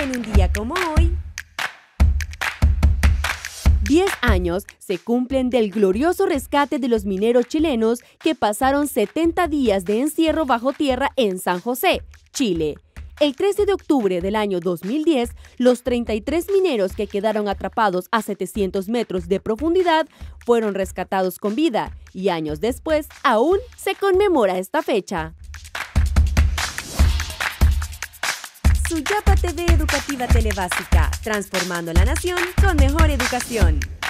En un día como hoy, 10 años se cumplen del glorioso rescate de los mineros chilenos que pasaron 70 días de encierro bajo tierra en San José, Chile. El 13 de octubre del año 2010, los 33 mineros que quedaron atrapados a 700 metros de profundidad fueron rescatados con vida y años después aún se conmemora esta fecha. Suyapa TV Educativa Telebásica, transformando la nación con mejor educación.